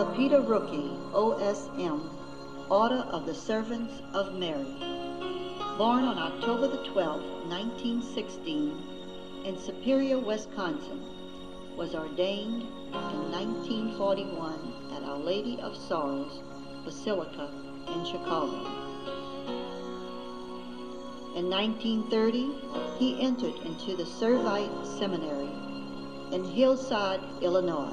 Peter Rookey, O.S.M., Order of the Servants of Mary, born on October the 12th, 1916, in Superior, Wisconsin, was ordained in 1941 at Our Lady of Sorrows Basilica in Chicago. In 1930, he entered into the Servite Seminary in Hillside, Illinois.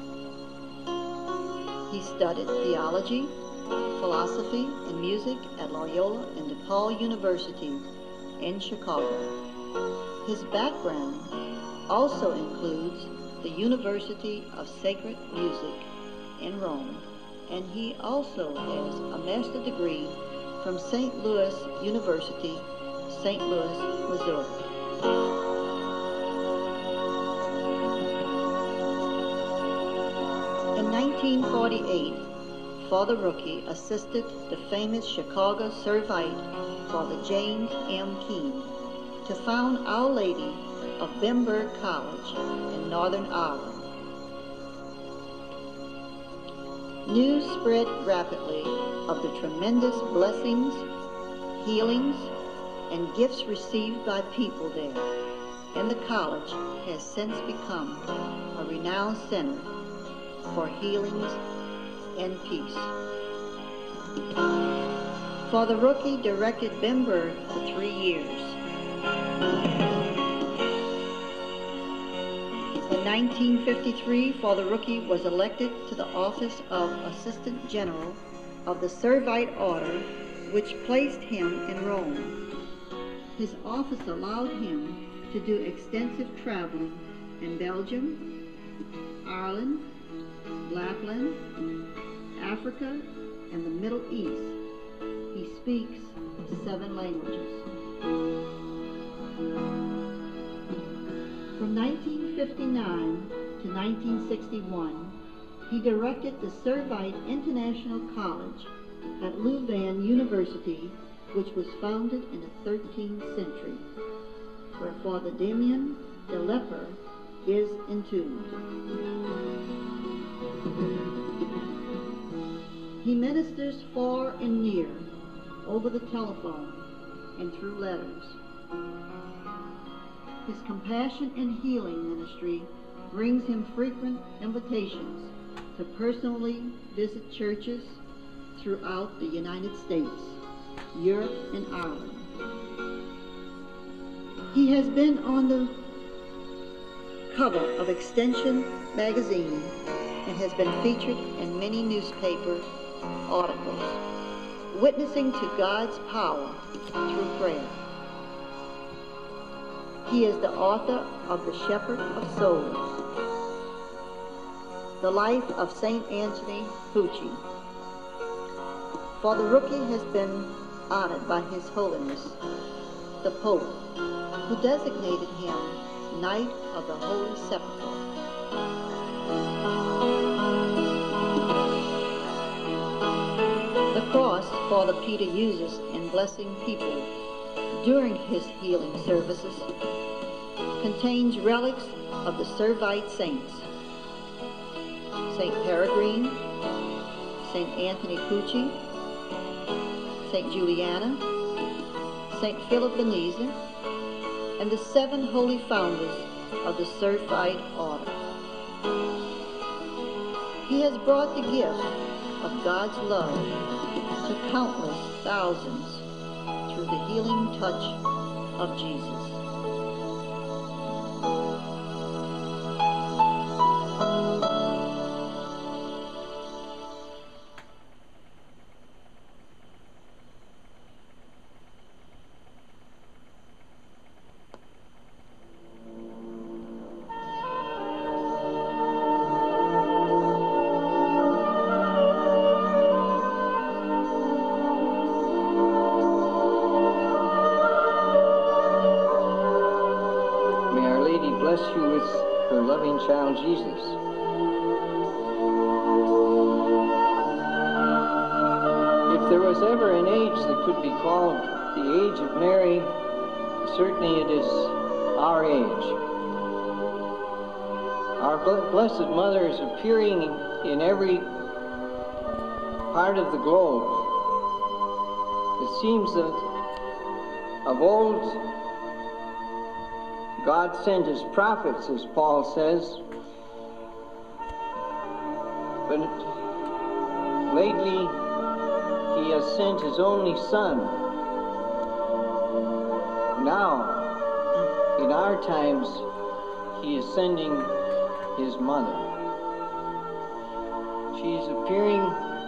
He studied theology, philosophy, and music at Loyola and DePaul University in Chicago. His background also includes the University of Sacred Music in Rome, and he also has a master's degree from St. Louis University, St. Louis, Missouri. In 1948, Father Rookey assisted the famous Chicago Servite Father James M. Keene to found Our Lady of Bamberg College in Northern Ireland. News spread rapidly of the tremendous blessings, healings, and gifts received by people there, and the college has since become a renowned center for healings and peace. Father Rookey directed Bamberg for 3 years. In 1953, Father Rookey was elected to the office of Assistant General of the Servite Order, which placed him in Rome. His office allowed him to do extensive traveling in Belgium, Ireland, Lapland, Africa, and the Middle East. He speaks 7 languages. From 1959 to 1961, he directed the Servite International College at Louvain University, which was founded in the 13th century, where Father Damien the Leper is entombed. He ministers far and near, over the telephone and through letters. His compassion and healing ministry brings him frequent invitations to personally visit churches throughout the United States, Europe, and Ireland. He has been on the cover of Extension magazine and has been featured in many newspaper articles, witnessing to God's power through prayer. He is the author of The Shepherd of Souls, The Life of St. Anthony Pucci. Father Rookey has been honored by His Holiness, the Pope, who designated him Knight of the Holy Sepulchre. The cross Father Peter uses in blessing people during his healing services contains relics of the Servite saints, St. Peregrine, St. Anthony Pucci, St. Juliana, St. Philip Benizi, and the 7 holy founders of the Servite Order. He has brought the gift of God's love to countless thousands through the healing touch of Jesus. Bless you with her loving child, Jesus. If there was ever an age that could be called the age of Mary, certainly it is our age. Our Blessed Mother is appearing in every part of the globe. It seems that of old, God sent his prophets, as Paul says, but lately he has sent his only Son. Now, in our times, he is sending his mother. She is appearing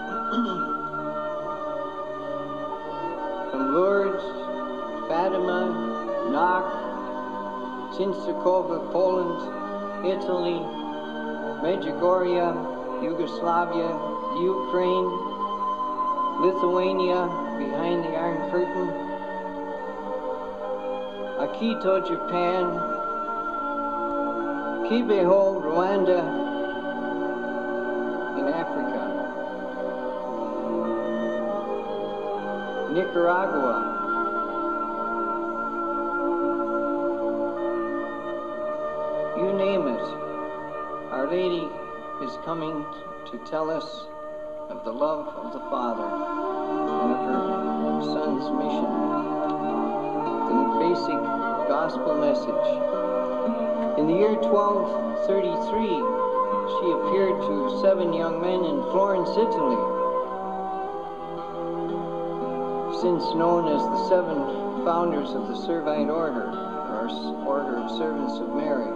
from Lourdes, Fatima, Knock, Częstochowa, Poland, Italy, Medjugorje, Yugoslavia, Ukraine, Lithuania, behind the Iron Curtain, Akito, Japan, Kibeho, Rwanda, in Africa, Nicaragua, you name it. Our Lady is coming to tell us of the love of the Father and of her Son's mission, the basic gospel message. In the year 1233, she appeared to 7 young men in Florence, Italy, since known as the 7 founders of the Servite Order, or Order of Servants of Mary.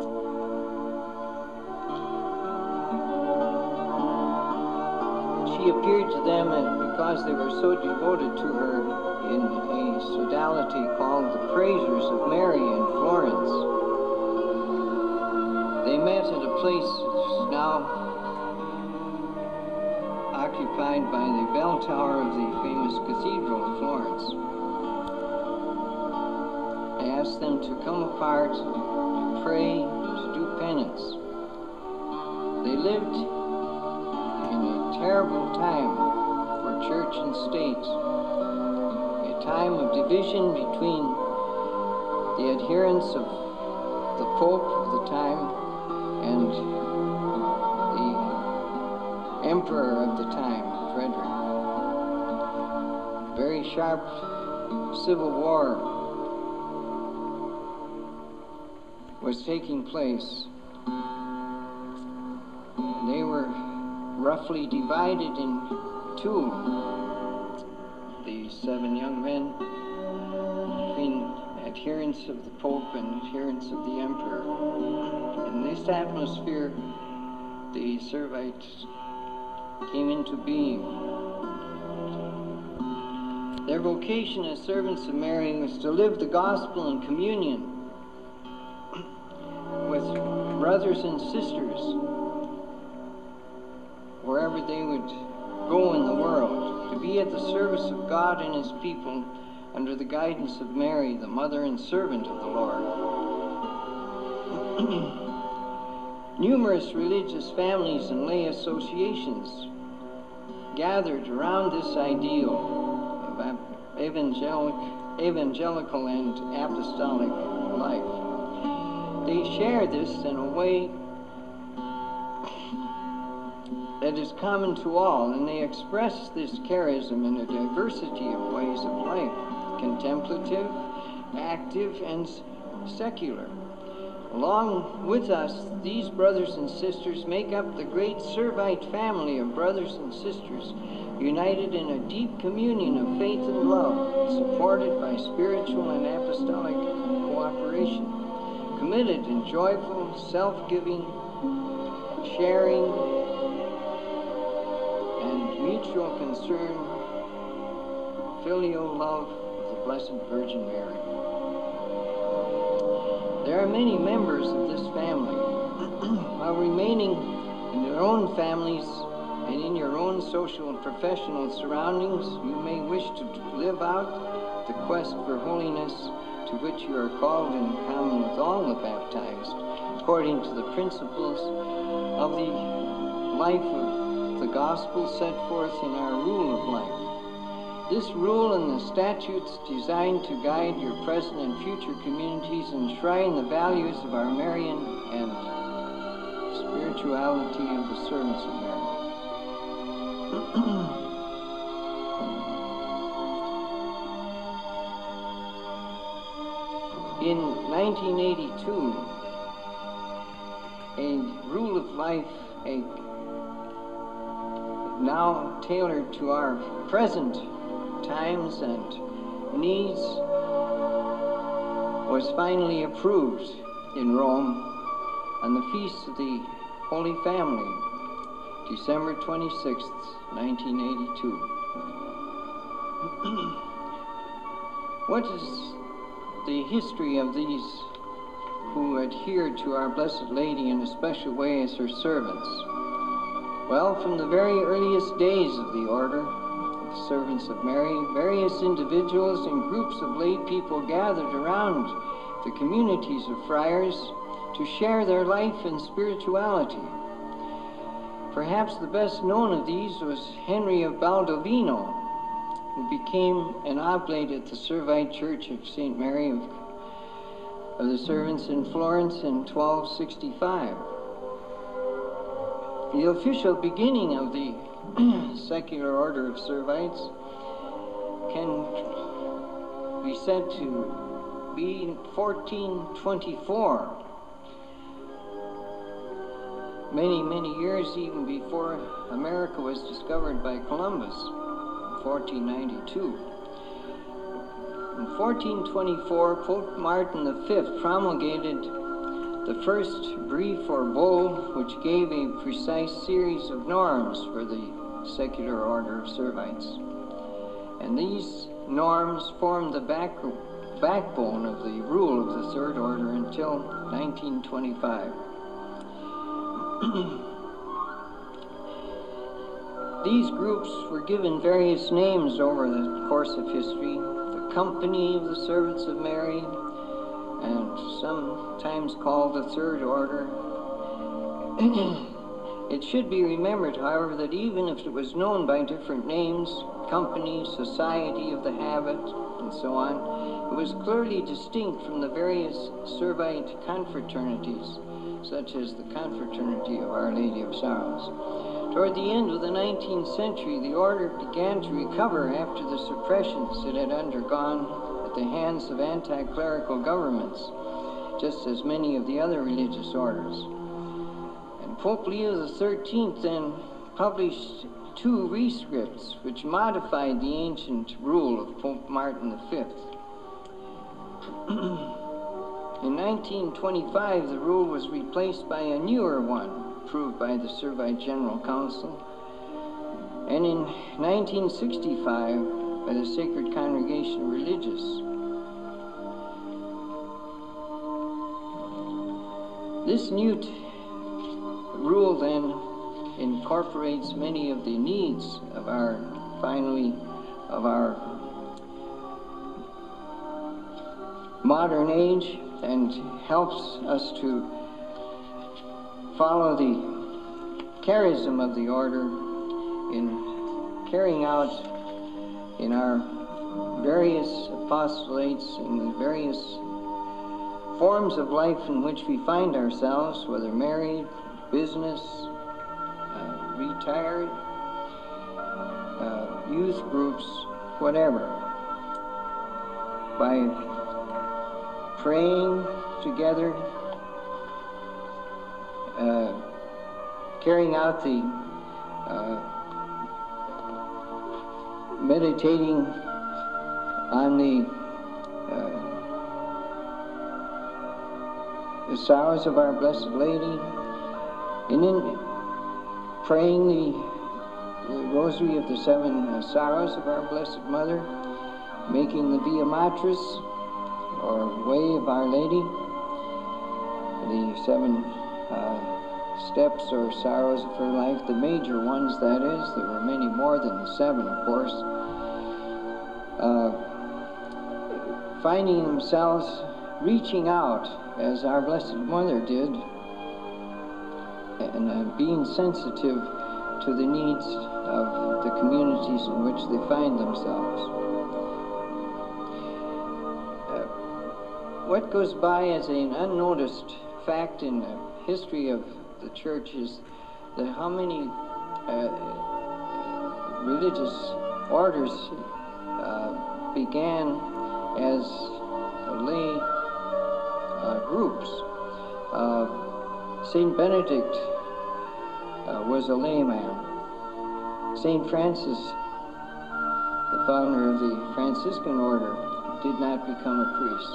She appeared to them because they were so devoted to her in a sodality called the Praisers of Mary in Florence. They met at a place now occupied by the bell tower of the famous Cathedral of Florence. I asked them to come apart, to pray, to do penance. They lived in a terrible time for church and state, a time of division between the adherents of the Pope of the time and the Emperor of the time, Frederick. Very sharp civil war was taking place. They were roughly divided in two, the 7 young men, between adherents of the Pope and adherents of the Emperor. In this atmosphere, the Servites came into being. Their vocation as servants of Mary was to live the gospel in communion with brothers and sisters wherever they would go in the world, to be at the service of God and his people under the guidance of Mary, the mother and servant of the Lord. Numerous religious families and lay associations gathered around this ideal of evangelical and apostolic life. They share this in a way that is common to all, and they express this charism in a diversity of ways of life, contemplative, active, and secular. Along with us, these brothers and sisters make up the great Servite family of brothers and sisters, united in a deep communion of faith and love, supported by spiritual and apostolic cooperation, committed in joyful, self-giving, sharing, and mutual concern, filial love of the Blessed Virgin Mary. There are many members of this family. While remaining in your own families and in your own social and professional surroundings, you may wish to live out the quest for holiness to which you are called in common with all the baptized, according to the principles of the life of the gospel set forth in our rule of life. This rule and the statutes designed to guide your present and future communities enshrine the values of our Marian and spirituality of the servants of Mary. 1982, a rule of life, now tailored to our present times and needs, was finally approved in Rome on the Feast of the Holy Family, December 26th, 1982. What is the history of these who adhere to our Blessed Lady in a special way as her servants? Well, from the very earliest days of the order of the Servants of Mary, various individuals and groups of lay people gathered around the communities of friars to share their life and spirituality. Perhaps the best known of these was Henry of Baldovino, who became an oblate at the Servite Church of St. Mary of the Servants in Florence in 1265. The official beginning of the Secular Order of Servites can be said to be in 1424. Many years even before America was discovered by Columbus, in 1492. In 1424, Pope Martin V promulgated the first brief or bull, which gave a precise series of norms for the Secular Order of Servites. And these norms formed the backbone of the rule of the Third Order until 1925. These groups were given various names over the course of history: the Company of the Servants of Mary, and sometimes called the Third Order. It should be remembered, however, that even if it was known by different names, Company, Society of the Habit, and so on, it was clearly distinct from the various Servite confraternities, such as the Confraternity of Our Lady of Sorrows. Toward the end of the 19th century, the order began to recover after the suppressions it had undergone at the hands of anti-clerical governments, just as many of the other religious orders. And Pope Leo XIII then published 2 rescripts which modified the ancient rule of Pope Martin V. In 1925, the rule was replaced by a newer one, approved by the Servite General Council, and in 1965 by the Sacred Congregation of Religious. This new rule then incorporates many of the needs of our modern age, and helps us to follow the charism of the order in carrying out in our various apostolates, in the various forms of life in which we find ourselves, whether married, business, retired, youth groups, whatever, by praying together, carrying out the meditating on the sorrows of our Blessed Lady, and in praying the Rosary of the 7 Sorrows of our Blessed Mother, making the Via Matris, or Way of Our Lady, the 7 steps or sorrows of her life, the major ones, that is. There were many more than the 7, of course. Finding themselves reaching out, as our Blessed Mother did, and being sensitive to the needs of the communities in which they find themselves. What goes by as an unnoticed fact in the history of the church is that how many religious orders began as lay groups. Saint Benedict was a layman. Saint Francis, the founder of the Franciscan order, did not become a priest.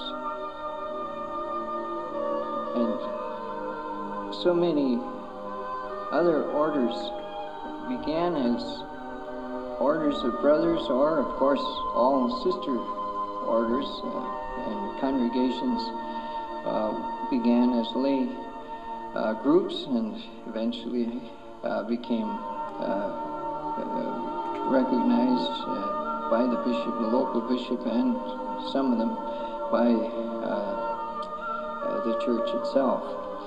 And so many other orders began as orders of brothers, or of course all sister orders and congregations began as lay groups, and eventually became recognized by the bishop, the local bishop, and some of them by the church itself.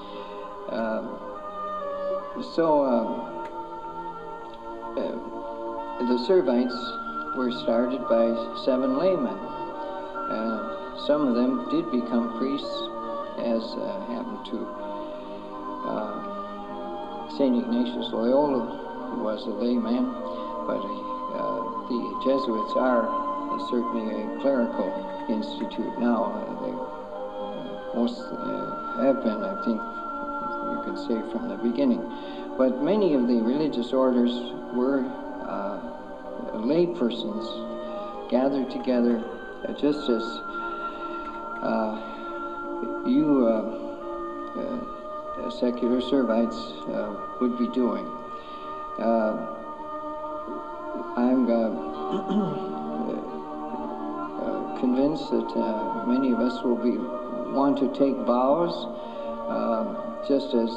The Servites were started by 7 laymen. Some of them did become priests, as happened to St. Ignatius Loyola, who was a layman, but the Jesuits are certainly a clerical institute now. They most have been, I think you could say, from the beginning. But many of the religious orders were lay persons gathered together, just as you secular Servites would be doing. I'm convinced that many of us will want to take vows, just as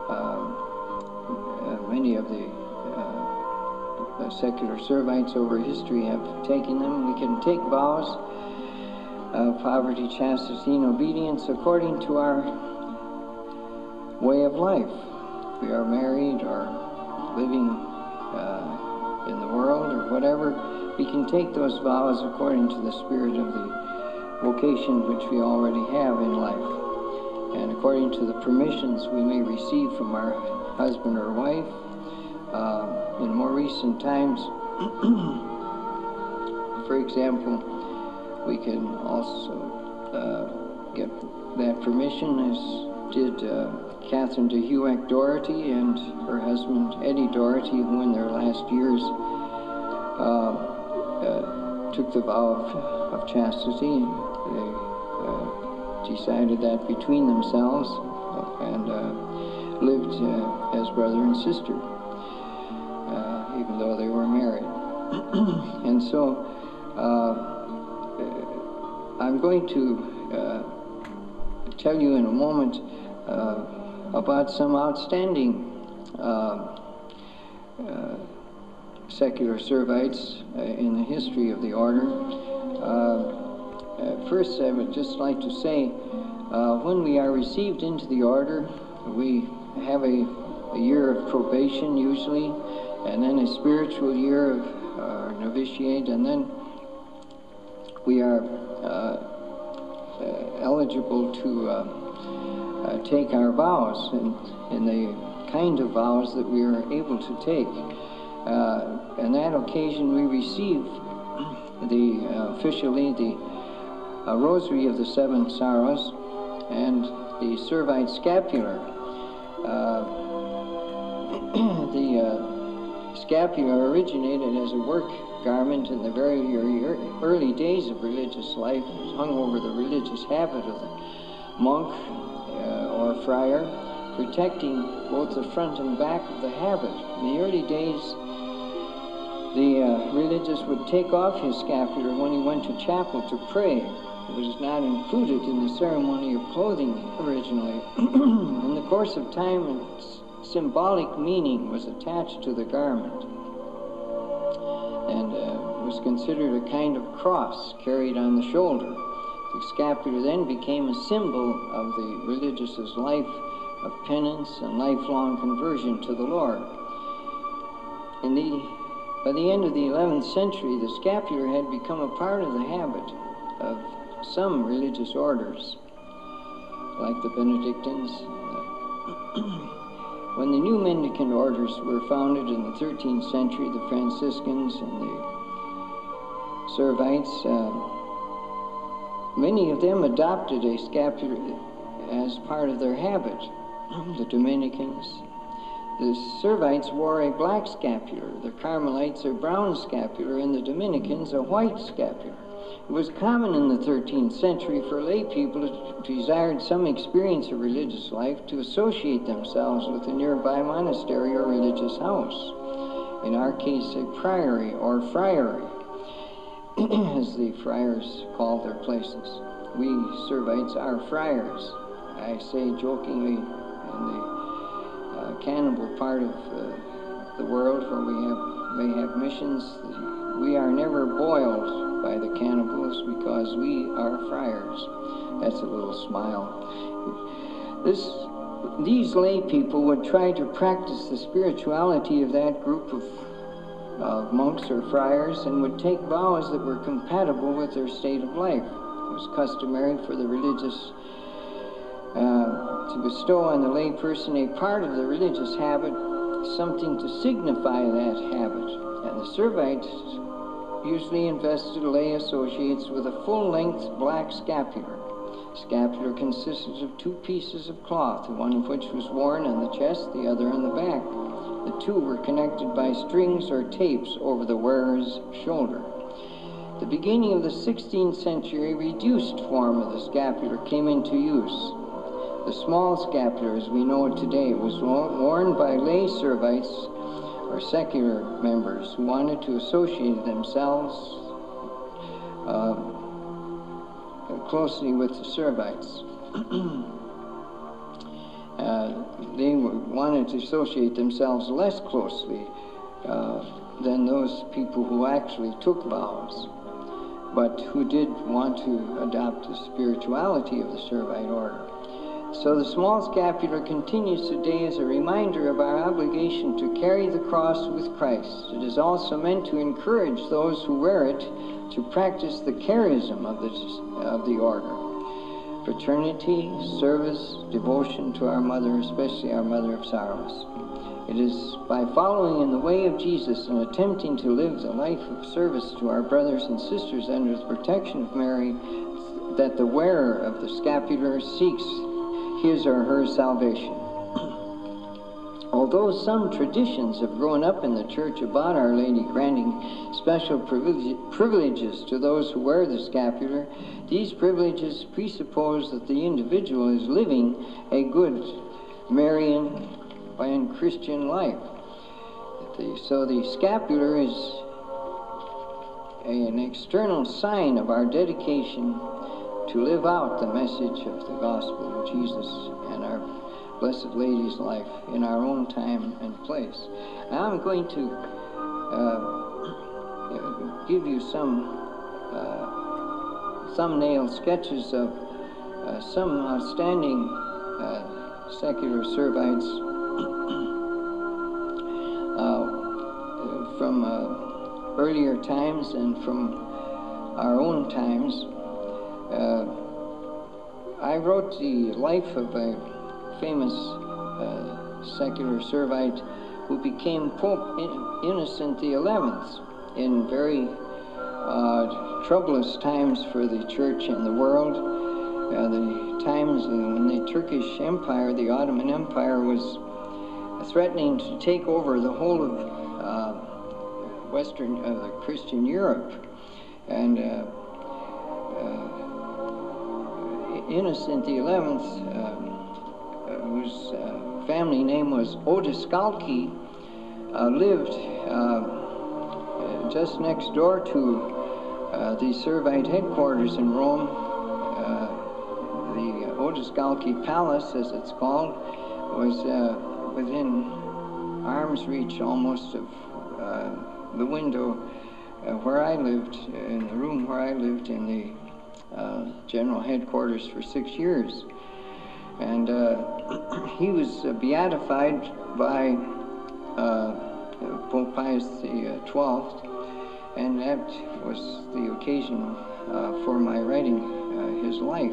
many of the secular Servites over history have taken them. We can take vows of poverty, chastity, and obedience according to our way of life. We are married or living in the world or whatever. We can take those vows according to the spirit of the vocation which we already have in life, and according to the permissions we may receive from our husband or wife. In more recent times, for example, we can also get that permission, as did Catherine de Huac Doherty and her husband Eddie Doherty, who in their last years took the vow of chastity. They decided that between themselves and lived as brother and sister, even though they were married. And so I'm going to tell you in a moment about some outstanding secular Servites in the history of the order. First, I would just like to say, when we are received into the order, we have a year of probation usually, and then a spiritual year of novitiate, and then we are eligible to take our vows, and the kind of vows that we are able to take. On that occasion, we receive officially the Rosary of the Seven Sorrows and the Servite Scapular. The scapular originated as a work garment in the very early days of religious life. It was hung over the religious habit of the monk or friar, protecting both the front and back of the habit. In the early days, the religious would take off his scapular when he went to chapel to pray. It was not included in the ceremony of clothing originally. In the course of time, its symbolic meaning was attached to the garment, and was considered a kind of cross carried on the shoulder. The scapular then became a symbol of the religious's life of penance and lifelong conversion to the Lord. By the end of the 11th century, the scapular had become a part of the habit of some religious orders, like the Benedictines. When the new mendicant orders were founded in the 13th century, the Franciscans and the Servites, many of them adopted a scapular as part of their habit. The Dominicans, the Servites wore a black scapular, the Carmelites a brown scapular, and the Dominicans a white scapular. It was common in the 13th century for lay people who desired some experience of religious life to associate themselves with a nearby monastery or religious house. In our case, a priory or friary, as the friars called their places. We Servites are friars. I say jokingly, in the cannibal part of the world where we may have missions, we are never boiled by the cannibals because we are friars. That's a little smile. These lay people would try to practice the spirituality of that group of monks or friars and would take vows that were compatible with their state of life. It was customary for the religious to bestow on the lay person a part of the religious habit, something to signify that habit. And the Servites usually invested lay associates with a full-length black scapular. Scapular consisted of two pieces of cloth, one of which was worn on the chest, the other on the back. The two were connected by strings or tapes over the wearer's shoulder. The beginning of the 16th century, a reduced form of the scapular came into use. The small scapular, as we know it today, was worn by lay Servites or secular members who wanted to associate themselves closely with the Servites. They wanted to associate themselves less closely than those people who actually took vows, but who did want to adopt the spirituality of the Servite Order. So the small scapular continues today as a reminder of our obligation to carry the cross with Christ. It is also meant to encourage those who wear it to practice the charism of the order. Fraternity, service, devotion to our Mother, especially our Mother of Sorrows. It is by following in the way of Jesus and attempting to live the life of service to our brothers and sisters under the protection of Mary that the wearer of the scapular seeks his or her salvation. Although some traditions have grown up in the Church about Our Lady granting special privileges to those who wear the scapular, these privileges presuppose that the individual is living a good Marian and Christian life. So the scapular is an external sign of our dedication to live out the message of the gospel of Jesus and our Blessed Lady's life in our own time and place. Now I'm going to give you some thumbnail sketches of some outstanding secular Servites from earlier times and from our own times. I wrote the life of a famous secular Servite who became Pope Innocent XI in very troublous times for the Church and the world. The times when the Turkish Empire, the Ottoman Empire, was threatening to take over the whole of Western Christian Europe. And Innocent XI, whose family name was Odescalchi, lived just next door to the Servite headquarters in Rome. The Odescalchi Palace, as it's called, was within arm's reach almost of the window where I lived, in the room where I lived in the general headquarters for 6 years. And he was beatified by Pope Pius XII, and that was the occasion for my writing his life.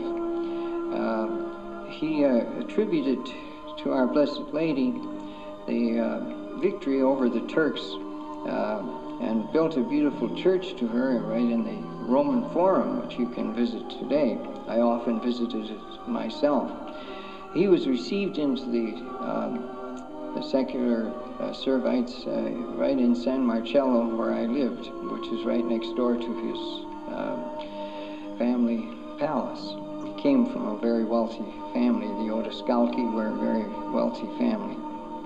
He attributed to our Blessed Lady the victory over the Turks and built a beautiful church to her right in the Roman Forum, which you can visit today. I often visited it myself. he was received into the Secular Servites right in San Marcello, where I lived, which is right next door to his family palace. He came from a very wealthy family. The O.S.M were a very wealthy family.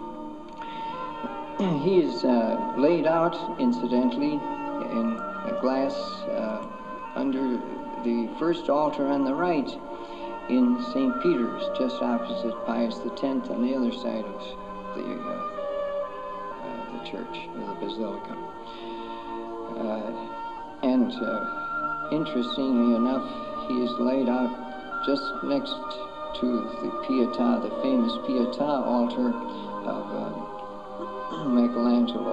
He is laid out, incidentally, in a glass under the first altar on the right in St. Peter's, just opposite Pius X, on the other side of the church, or the basilica. And interestingly enough, he is laid out just next to the Pietà, the famous Pietà altar of Michelangelo.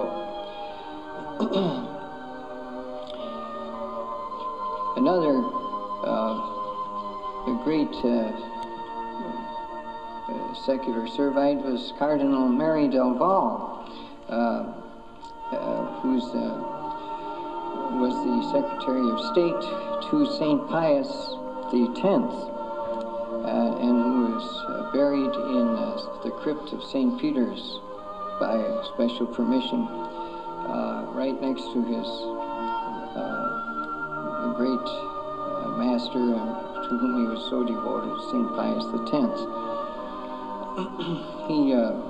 Another a great secular Servite was Cardinal Mary del Val, who was the Secretary of State to St. Pius X, and who was buried in the crypt of St. Peter's by special permission, right next to his great master, to whom he was so devoted, St. Pius X. He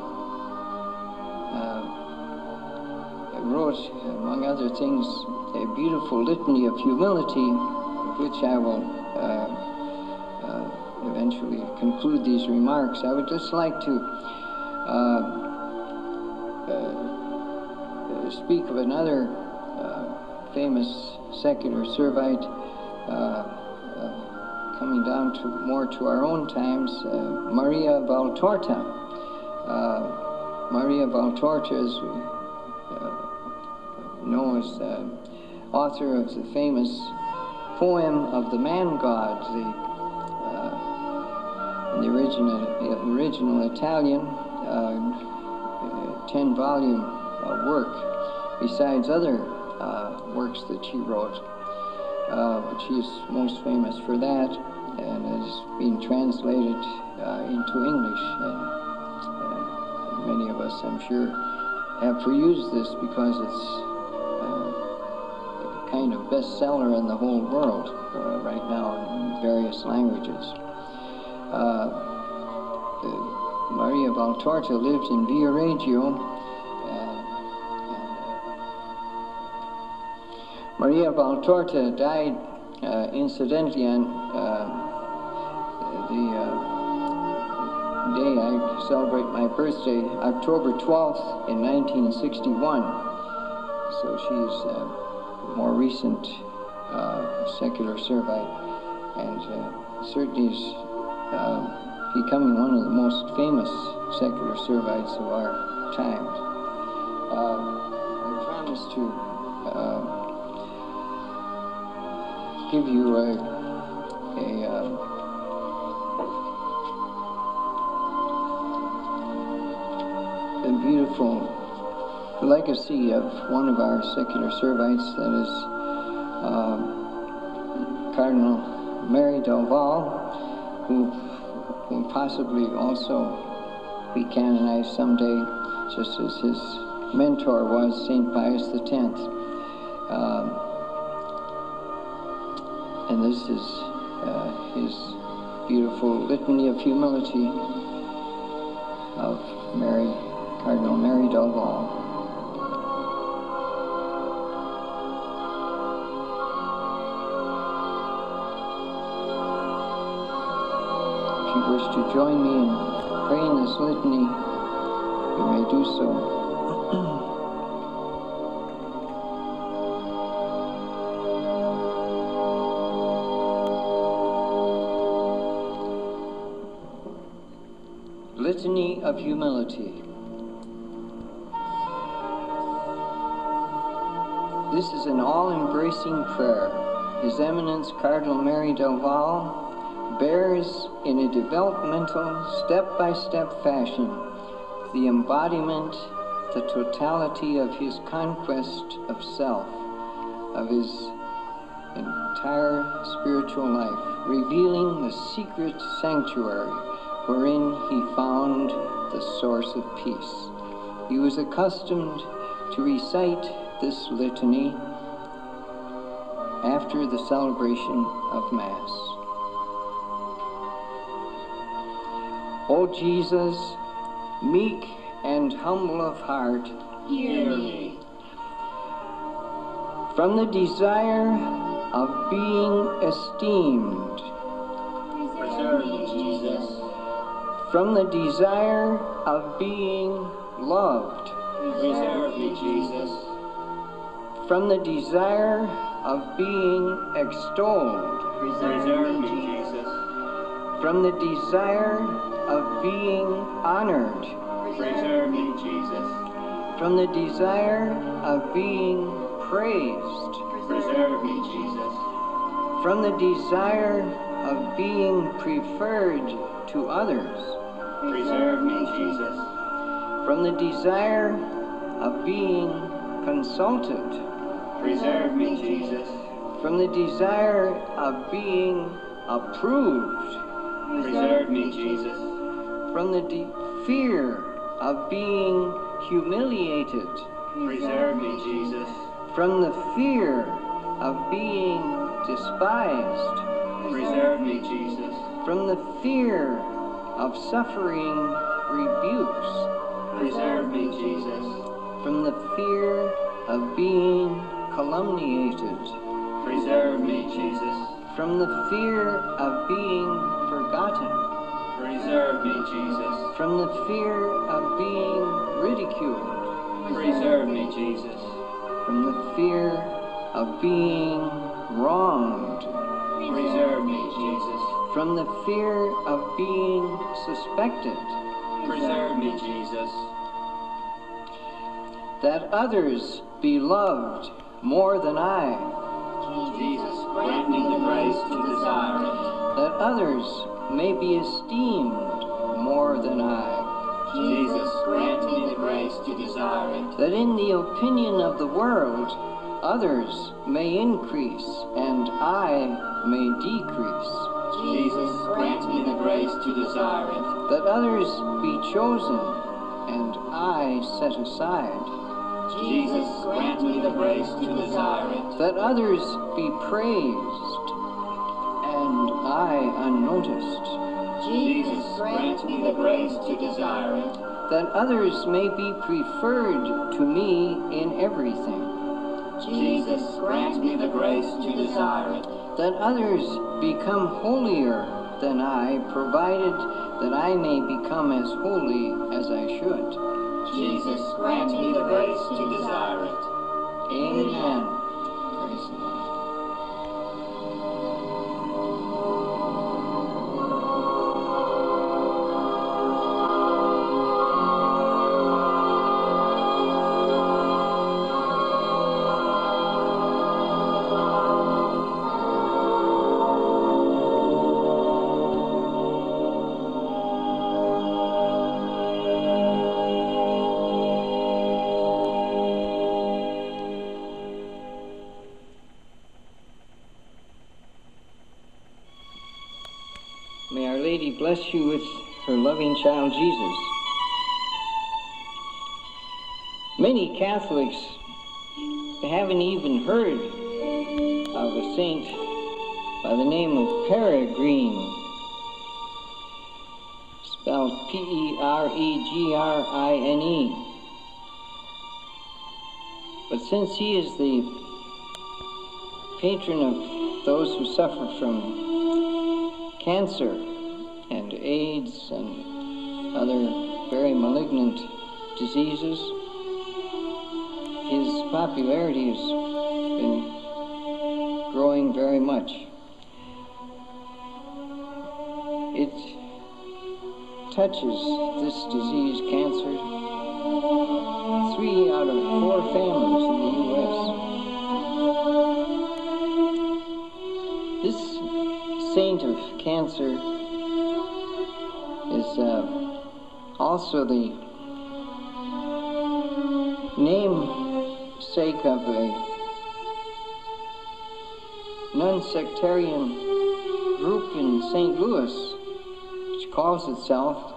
wrote, among other things, a beautiful litany of humility, which I will eventually conclude these remarks. I would just like to speak of another famous secular Servite, coming down to more to our own times, Maria Valtorta. Maria Valtorta is known as author of the famous poem of the man-god, in the original Italian, 10-volume work, besides other works that she wrote. But she is most famous for that, and has been translated into English. And many of us, I'm sure, have perused this because it's a kind of bestseller in the whole world right now in various languages. Maria Valtorta lived in Viareggio. Maria Valtorta died, incidentally, on the day I celebrate my birthday, October 12th in 1961. So she's a more recent secular Servite, and certainly is becoming one of the most famous secular Servites of our times. I promise to give you a beautiful legacy of one of our secular Servites, that is Cardinal Mary del Val, who will possibly also be canonized someday, just as his mentor was St. Pius X. And this is his beautiful litany of humility of Cardinal Mary del Val. If you wish to join me in praying this litany, you may do so. Litany of Humility. This is an all-embracing prayer. His Eminence Cardinal Mary del Val bears in a developmental, step-by-step fashion the embodiment, the totality of his conquest of self, of his entire spiritual life, revealing the secret sanctuary wherein he found the source of peace. He was accustomed to recite this litany after the celebration of Mass. O Jesus, meek and humble of heart, hear me. From the desire of being esteemed, Preserve me, Jesus. from the desire of being loved, Preserve me, Jesus. from the desire of being extolled, Preserve me, Jesus. from the desire of being honored, Preserve me, Jesus. from the desire of being praised, Preserve me, Jesus. from the desire of being preferred to others, Preserve me, Jesus. from the desire of being consulted, Preserve me, Jesus. from the desire of being approved, Preserve me, Jesus. from the fear of being humiliated, Preserve me, Jesus. from the fear of being despised, Preserve me, Jesus. from the fear of suffering rebukes, Preserve me, Jesus. from the fear of being calumniated, Preserve me, Jesus. from the fear of being forgotten, Preserve me, Jesus. from the fear of being ridiculed, Preserve me, Jesus. from the fear of being wronged, Preserve me, Jesus. from the fear of being suspected, Preserve me, Jesus. that others be loved more than I, Jesus, grant me the grace to desire it. that others may be esteemed more than I, Jesus, grant me the grace to desire it. that in the opinion of the world others may increase and I may decrease, Jesus, grant me the grace to desire it. that others be chosen and I set aside, Jesus, grant me the grace to desire it. that others be praised and I unnoticed, Jesus, grant me the grace to desire it. that others may be preferred to me in everything, Jesus, grant me the grace to desire it. that others become holier than I, provided that I may become as holy as I should. Jesus, grant me the grace to desire it. Amen. Praise the Lord. May Our Lady bless you with her loving child, Jesus. Many Catholics haven't even heard of a saint by the name of Peregrine, spelled Peregrine. But since he is the patron of those who suffer from cancer and AIDS and other very malignant diseases, his popularity has been growing very much. It touches this disease, cancer, 3 out of 4 families in the U.S. This saint of cancer is also the namesake of a non-sectarian group in St. Louis, which calls itself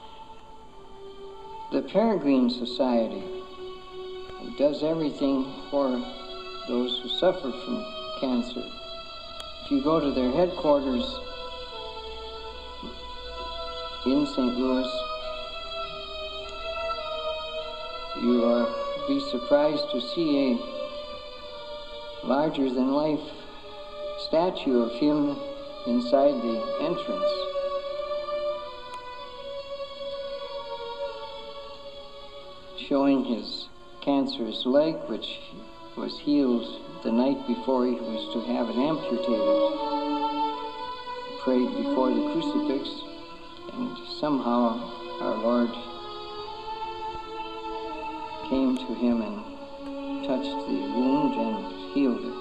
the Peregrine Society. It does everything for those who suffer from cancer. If you go to their headquarters in St. Louis, you will be surprised to see a larger-than-life statue of him inside the entrance. Showing his cancerous leg, which was healed the night before he was to have it amputated. He prayed before the crucifix, and somehow our Lord came to him and touched the wound and healed it.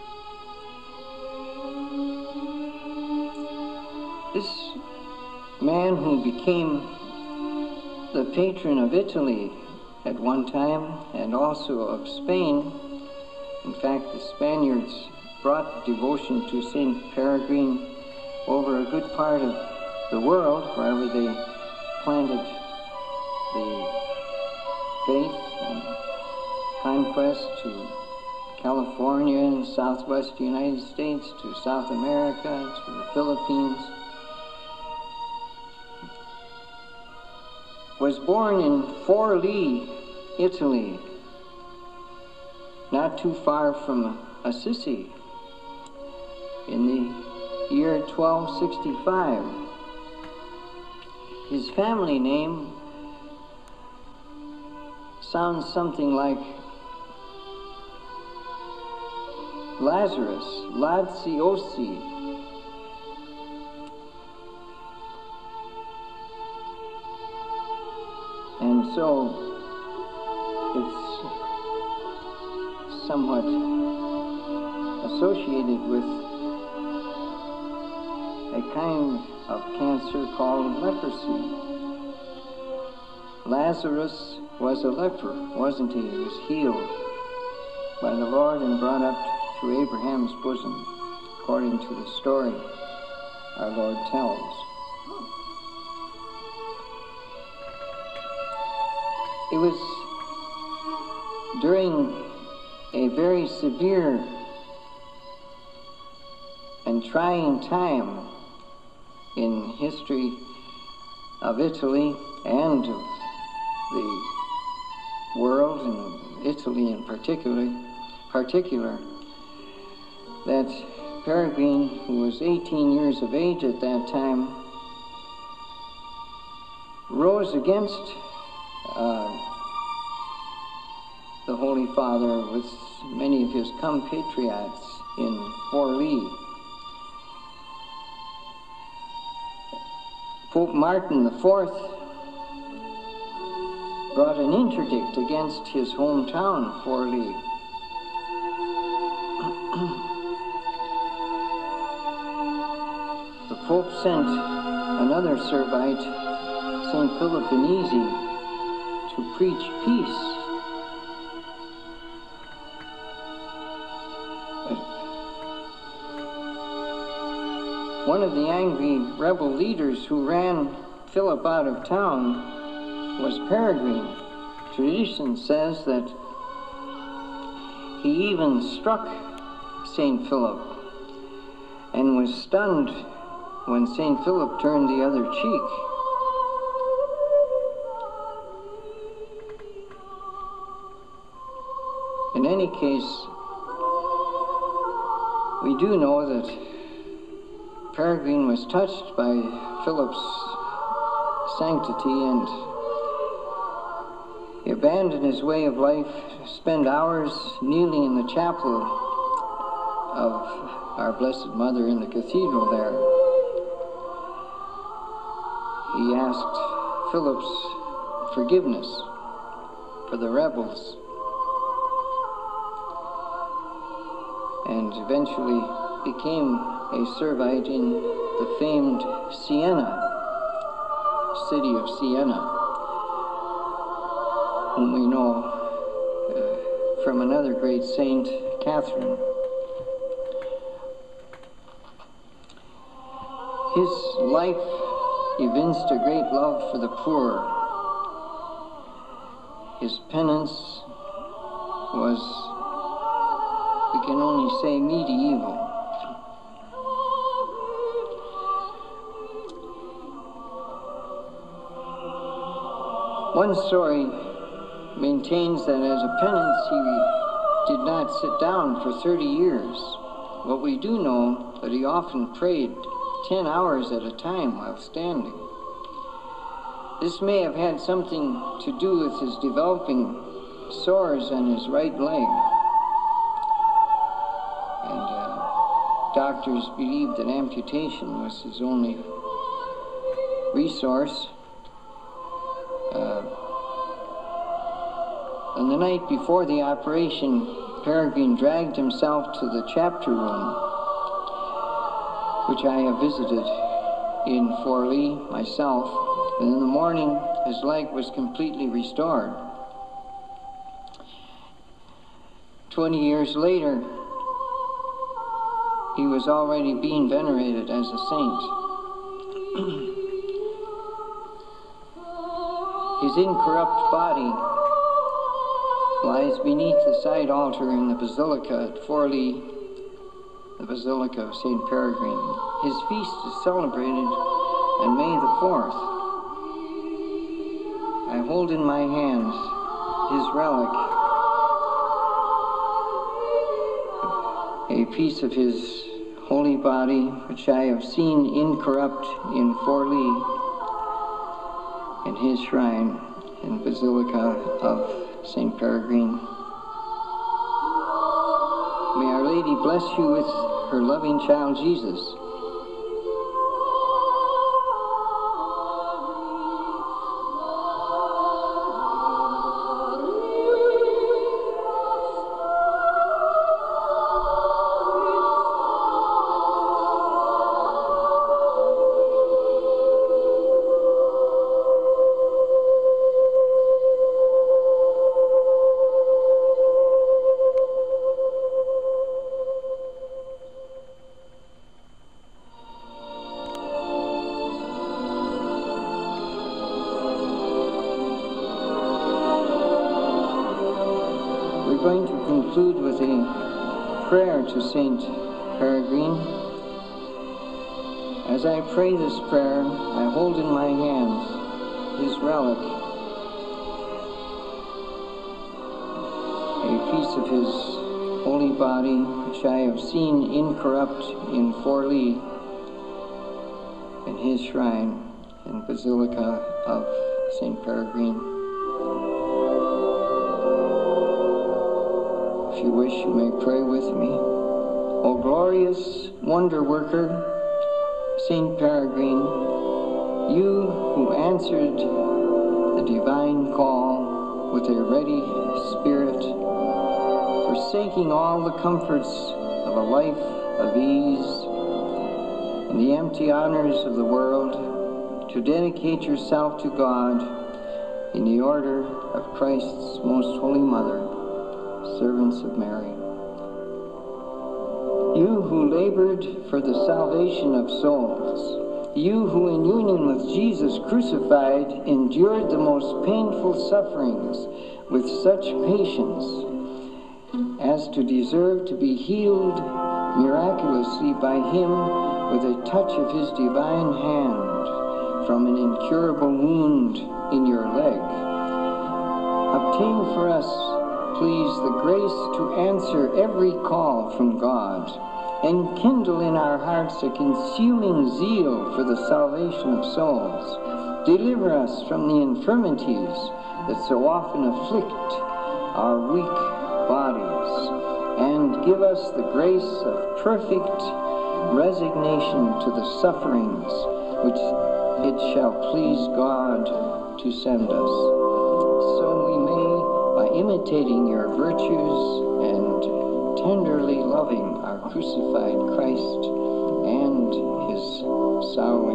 This man, who became the patron of Italy at one time and also of Spain, in fact, the Spaniards brought devotion to St. Peregrine over a good part of the world, wherever they planted the faith and conquest, to California and southwest United States, to South America, to the Philippines. Was born in Forlì, Italy, not too far from Assisi, in the year 1265. His family name sounds something like Lazarus, Laziosi. And so it's somewhat associated with a kind of cancer called leprosy. Lazarus was a leper, wasn't he? He was healed by the Lord and brought up to Abraham's bosom, according to the story our Lord tells. It was during a very severe and trying time in history of Italy and of the world, and of Italy in particular, that Peregrine, who was 18 years of age at that time, rose against the Holy Father with many of his compatriots in Forlì. Pope Martin IV brought an interdict against his hometown, Forlì. The Pope sent another Servite, St. Philip Benizi, to preach peace. One of the angry rebel leaders who ran Philip out of town was Peregrine. Tradition says that he even struck St. Philip and was stunned when St. Philip turned the other cheek. In any case, we do know that Peregrine was touched by Philip's sanctity, and he abandoned his way of life, spent hours kneeling in the chapel of our Blessed Mother in the cathedral there. He asked Philip's forgiveness for the rebels, and eventually became a Servite in the famed Siena, city of Siena, whom we know from another great saint, Catherine. His life evinced a great love for the poor. His penance was, we can only say, medieval. One story maintains that as a penance he did not sit down for 30 years. But we do know that he often prayed 10 hours at a time while standing. This may have had something to do with his developing sores on his right leg. And doctors believed that amputation was his only resource. On the night before the operation, Peregrine dragged himself to the chapter room, which I have visited in Forlì myself, and in the morning his leg was completely restored. 20 years later, he was already being venerated as a saint. His incorrupt body lies beneath the side altar in the Basilica at Forlì, the Basilica of St. Peregrine. His feast is celebrated on May the 4th. I hold in my hands his relic, a piece of his holy body, which I have seen incorrupt in Forlì, in his shrine in Basilica of St. Peregrine. May Our Lady bless you with her loving child, Jesus. Going to conclude with a prayer to Saint Peregrine. As I pray this prayer, I hold in my hands his relic, a piece of his holy body, which I have seen incorrupt in Forlì, in his shrine in Basilica of St. Peregrine. If you wish, you may pray with me. O glorious wonder worker, Saint Peregrine, you who answered the divine call with a ready spirit, forsaking all the comforts of a life of ease and the empty honors of the world, to dedicate yourself to God in the order of Christ's most holy mother, servants of Mary. You who labored for the salvation of souls, you who in union with Jesus crucified endured the most painful sufferings with such patience as to deserve to be healed miraculously by him with a touch of his divine hand from an incurable wound in your leg. Obtain for us, please, the grace to answer every call from God, and kindle in our hearts a consuming zeal for the salvation of souls. Deliver us from the infirmities that so often afflict our weak bodies, and give us the grace of perfect resignation to the sufferings which it shall please God to send us, so we may, by imitating your virtues and tenderly loving our crucified Christ and his sorrow